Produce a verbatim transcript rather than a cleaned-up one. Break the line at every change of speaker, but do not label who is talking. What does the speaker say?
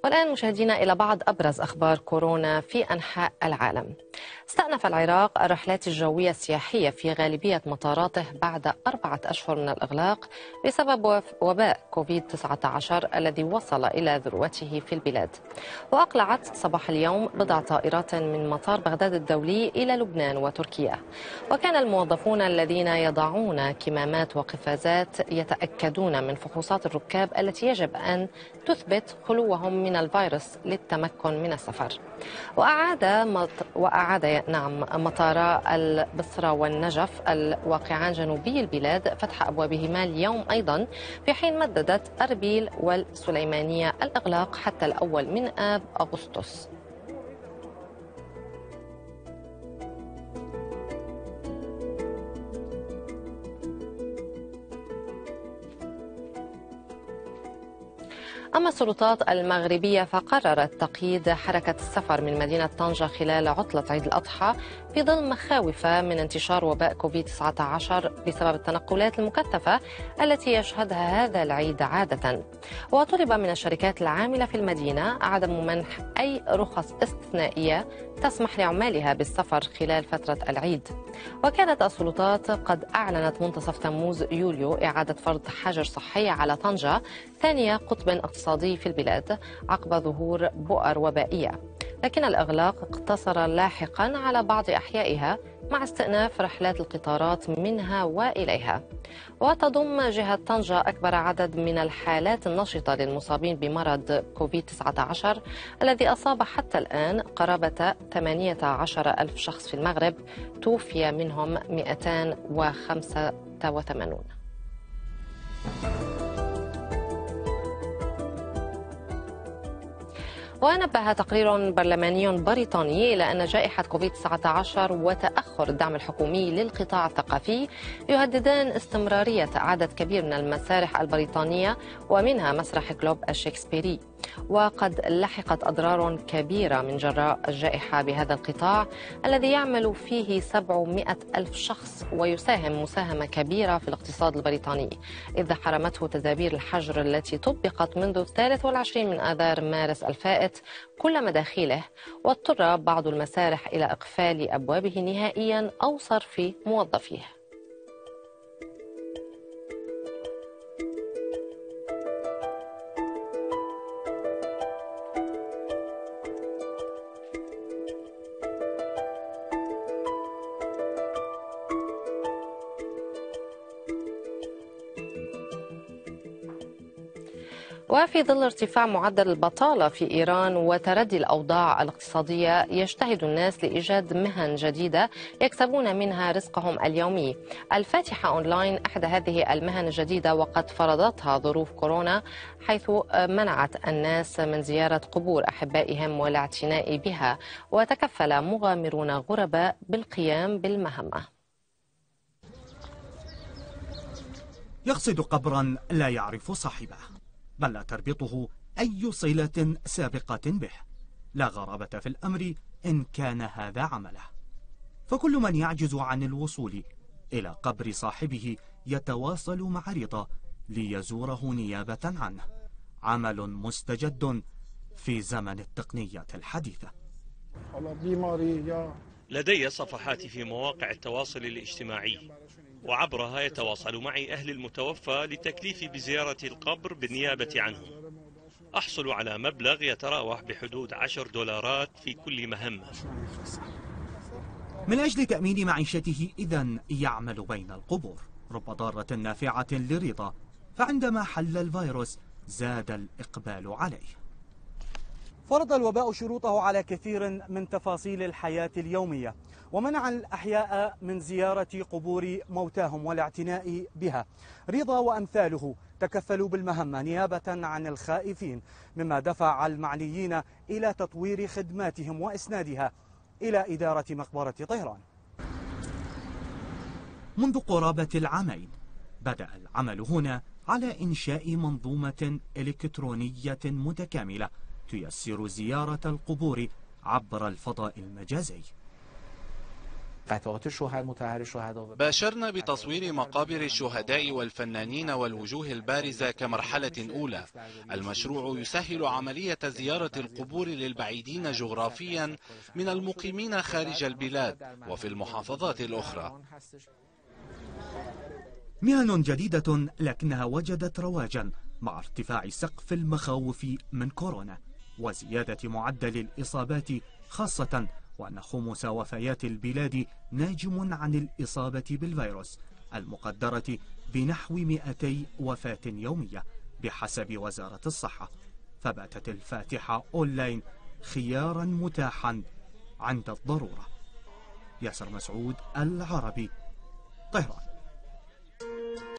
والآن مشاهدينا إلى بعض أبرز أخبار كورونا في أنحاء العالم. استأنف العراق الرحلات الجوية السياحية في غالبية مطاراته بعد أربعة أشهر من الإغلاق بسبب وباء كوفيد تسعة عشر الذي وصل إلى ذروته في البلاد. وأقلعت صباح اليوم بضع طائرات من مطار بغداد الدولي إلى لبنان وتركيا. وكان الموظفون الذين يضعون كمامات وقفازات يتأكدون من فحوصات الركاب التي يجب أن تثبت خلوهم من الفيروس للتمكن من السفر. وأعاد مط... وأعاد نعم مطارا البصرة والنجف الواقعان جنوبي البلاد فتح أبوابهما اليوم أيضا، في حين مددت أربيل والسليمانية الإغلاق حتى الأول من آب أغسطس. أما السلطات المغربية فقررت تقييد حركة السفر من مدينة طنجة خلال عطلة عيد الأضحى في ظل مخاوف من انتشار وباء كوفيد تسعة عشر بسبب التنقلات المكثفة التي يشهدها هذا العيد عادة. وطلب من الشركات العاملة في المدينة عدم منح أي رخص استثنائية تسمح لعمالها بالسفر خلال فترة العيد. وكانت السلطات قد أعلنت منتصف تموز يوليو إعادة فرض حجر صحي على طنجة، ثانية قطب اقتصادي في البلاد عقب ظهور بؤر وبائية، لكن الإغلاق اقتصر لاحقا على بعض أحيائها مع استئناف رحلات القطارات منها وإليها. وتضم جهة طنجة أكبر عدد من الحالات النشطة للمصابين بمرض كوفيد تسعة عشر الذي أصاب حتى الآن قرابة ثمانية عشر ألف شخص في المغرب، توفي منهم مئتين وخمسة وثمانين. ونبه تقرير برلماني بريطاني إلى أن جائحة كوفيد تسعة عشر وتأخر الدعم الحكومي للقطاع الثقافي يهددان استمرارية عدد كبير من المسارح البريطانية ومنها مسرح جلوب الشكسبيري. وقد لحقت أضرار كبيرة من جراء الجائحة بهذا القطاع الذي يعمل فيه سبعمائة ألف شخص ويساهم مساهمة كبيرة في الاقتصاد البريطاني، إذ حرمته تدابير الحجر التي طبقت منذ الثالث والعشرين من آذار مارس الفائت كل مداخيله، واضطر بعض المسارح إلى إقفال أبوابه نهائيا أو صرف موظفيه. وفي ظل ارتفاع معدل البطالة في إيران وتردي الأوضاع الاقتصادية، يجتهد الناس لإيجاد مهن جديدة يكسبون منها رزقهم اليومي. الفاتحة أونلاين أحد هذه المهن الجديدة، وقد فرضتها ظروف كورونا حيث منعت الناس من زيارة قبور أحبائهم والاعتناء بها، وتكفل مغامرون غرباء بالقيام بالمهمة.
يقصد قبرا لا يعرف صاحبه، بل لا تربطه أي صلة سابقة به. لا غرابة في الأمر إن كان هذا عمله، فكل من يعجز عن الوصول إلى قبر صاحبه يتواصل مع رضا ليزوره نيابة عنه. عمل مستجد في زمن التقنية الحديثة.
لدي صفحات في مواقع التواصل الاجتماعي، وعبرها يتواصل معي أهل المتوفى لتكليفي بزيارة القبر بالنيابة عنه. أحصل على مبلغ يتراوح بحدود عشر دولارات في كل مهمة.
من أجل تأمين معيشته إذن يعمل بين القبور، رب ضارة نافعة لرضا، فعندما حل الفيروس زاد الإقبال عليه.
فرض الوباء شروطه على كثير من تفاصيل الحياة اليومية، ومنع الأحياء من زيارة قبور موتاهم والاعتناء بها. رضا وأمثاله تكفلوا بالمهمة نيابة عن الخائفين، مما دفع المعنيين إلى تطوير خدماتهم وإسنادها إلى إدارة مقبرة طهران.
منذ قرابة العامين بدأ العمل هنا على إنشاء منظومة إلكترونية متكاملة تيسر زيارة القبور عبر الفضاء المجازي.
باشرنا بتصوير مقابر الشهداء والفنانين والوجوه البارزة كمرحلة أولى. المشروع يسهل عملية زيارة القبور للبعيدين جغرافيا من المقيمين خارج البلاد وفي المحافظات الأخرى.
مهن جديدة لكنها وجدت رواجا مع ارتفاع سقف المخاوف من كورونا وزيادة معدل الإصابات، خاصة وأن خمس وفيات البلاد ناجم عن الإصابة بالفيروس المقدرة بنحو مئتي وفاة يومية بحسب وزارة الصحة. فباتت الفاتحة أونلاين خيارا متاحا عند الضرورة. ياسر مسعود، العربي، طهران.